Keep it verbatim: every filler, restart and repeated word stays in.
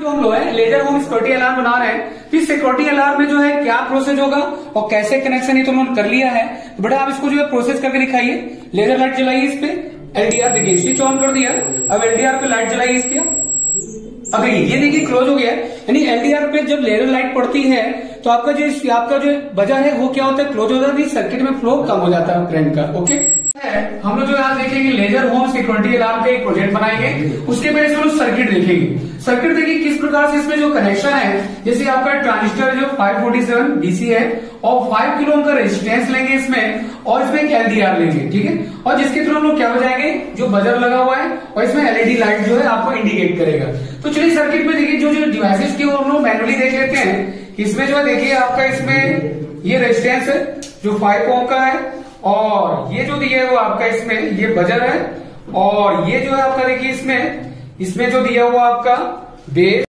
जो हम लोग है लेजर होम सिक्योरिटी अलार्म बना रहे हैं, तो इस सिक्योरिटी अलार्म में जो है क्या प्रोसेस होगा और कैसे कनेक्शन है तो उन्होंने कर लिया है। तो बेटा आप इसको जो है प्रोसेस करके दिखाइए। लेजर लाइट जलाइए इस पे, एलडीआर देखिए स्विच ऑन कर दिया, अब एलडीआर पे लाइट जलाइए इसकी। अब ये देखिए क्लोज हो गया, यानी एलडीआर पे जब लेजर लाइट पड़ती है तो आपका जो आपका जो बजर है वो क्या होता है, क्लोज हो जाता है, सर्किट में फ्लो कम हो जाता है करंट का। ओके, हम लोग जो आज देखेंगे लेजर होम सिक्योरिटी अलार्म का एक प्रोजेक्ट बनाएंगे, उसके पहले से लोग सर्किट देखेंगे। सर्किट देखिए किस प्रकार से इसमें जो कनेक्शन है, जैसे आपका ट्रांजिस्टर जो फाइव फोर्टी सेवन डीसी है और फाइव किलो ओम का रेजिस्टेंस लेंगे इसमें, और इसमें एक एलडीआर लेंगे, ठीक है, और जिसके थ्रू हम लोग क्या हो जाएंगे, जो बजर लगा हुआ है और इसमें एलईडी लाइट जो है आपको इंडिकेट करेगा। तो चलिए सर्किट में देखिए जो जो डिवाइसेस की हम लोग मैनुअली देख लेते हैं। इसमें जो है देखिए आपका इसमें ये रेजिस्टेंस है जो फाइव ओम का है, और ये जो दिया है वो आपका इसमें ये बजर है, और ये जो है आपका देखिए इसमें इसमें जो दिया हुआ आपका बेस